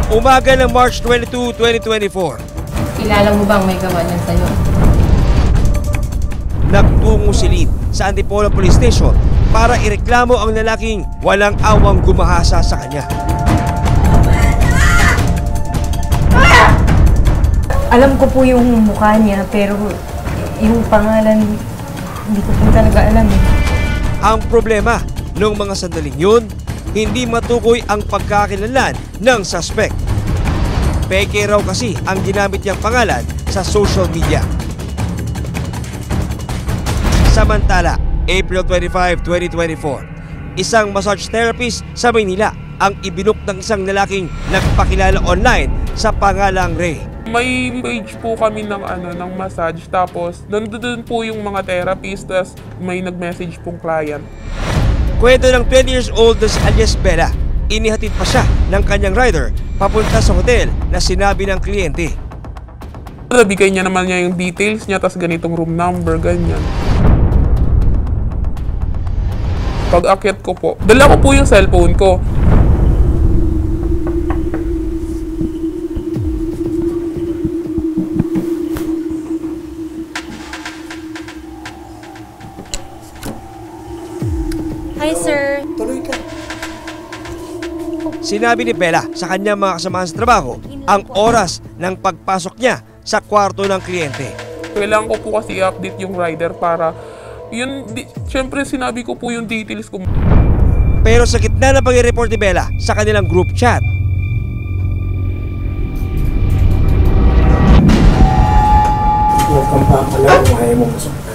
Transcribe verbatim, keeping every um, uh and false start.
Umaga ng March twenty-two, twenty twenty-four. Kilala mo bang may gawa niyan sa'yo? Nagtungo si Lynn sa Antipolo Police Station para ireklamo ang lalaking walang awang gumahasa sa kanya. Alam ko po yung mukha niya, pero yung pangalan, hindi ko po talaga alam. Ang problema, noong mga sandaling yun, hindi matukoy ang pagkakakilanlan ng suspect. Peke raw kasi ang ginamit niyang pangalan sa social media. Samantala, April twenty-fifth, twenty twenty-four, isang massage therapist sa Maynila ang ibinuk ng isang lalaking nagpakilala online sa pangalang Ray. May page po kami ng ano ng massage, tapos nandoon po yung mga therapist, tapos may nag-message pong client. Kwento ng twenty years old na si alias Bella, inihatid pa siya ng kanyang rider papunta sa hotel na sinabi ng kliyente. Nabigay niya naman niya yung details niya, tapos ganitong room number, ganyan. Pag akyat ko po, dala ko po yung cellphone ko. Hi, sir. Tuloy ka. Sinabi ni Bella sa kanyang mga kasamahan sa trabaho ang oras ng pagpasok niya sa kwarto ng kliyente. Kailangan ko po kasi i-update yung rider para, yun, di, syempre sinabi ko po yung details ko. Pero sa gitna ng pag-report ni Bella sa kanilang group chat, huwag kang papalag kung ayaw mo pasok.